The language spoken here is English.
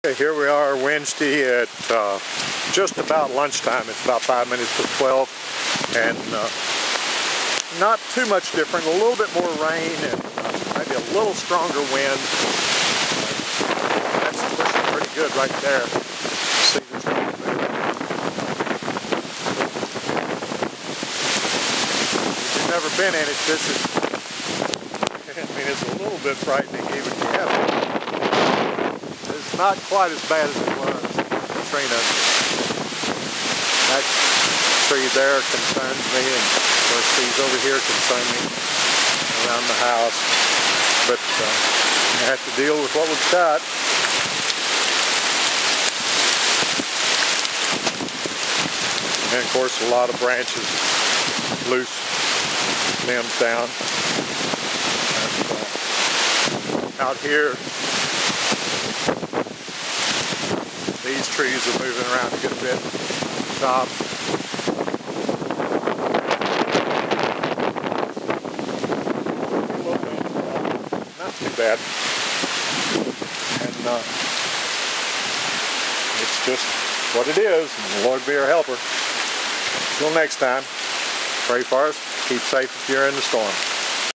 Okay, here we are Wednesday at just about lunchtime. It's about 5 minutes to 12, and not too much different. A little bit more rain and maybe a little stronger wind. That's pushing pretty good right there. See the tree moving. If you've never been in it, this is, I mean, it's a little bit frightening even if you haven't. It's not quite as bad as it was Katrina. That tree there concerns me, and of course trees over here concern me around the house. But I have to deal with what we've got. And of course a lot of branches, loose limbs down. And, out here, these trees are moving around a good bit at the top. Not too bad. And it's just what it is, and the Lord be our helper. Till next time, pray for us, keep safe if you're in the storm.